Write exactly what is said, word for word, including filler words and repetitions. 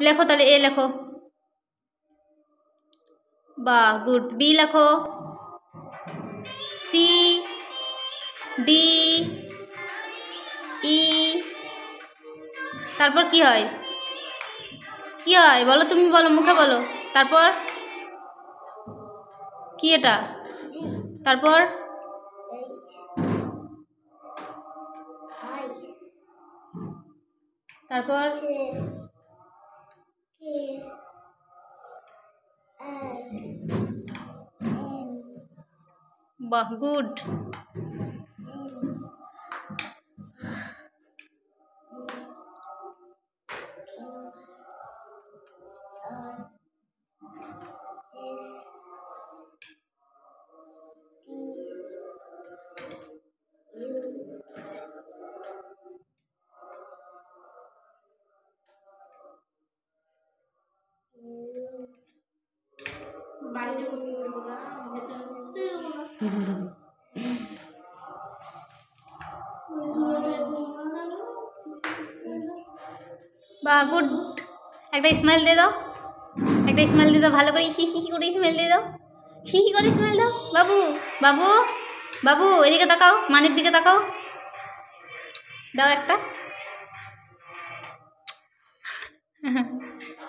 লেখো তাহলে এ লেখো। বাহ গুড। বি লেখো। C D E. তারপর কি হয়? কি হয় বলো, তুমি বলো, মুখে বলো। তারপর কি এটা? তারপর তারপর বাহ গুড। বাহ গুড। একটা স্মাইল দিয়ে দাও, একটা স্মাইল দিয়ে দাও ভালো করে, হি হি করে স্মাইল দিয়ে দাও, হি হি করে স্মাইল দাও। বাবু বাবু বাবু এদিকে তাকাও, মানির দিকে তাকাও, দাও একটা।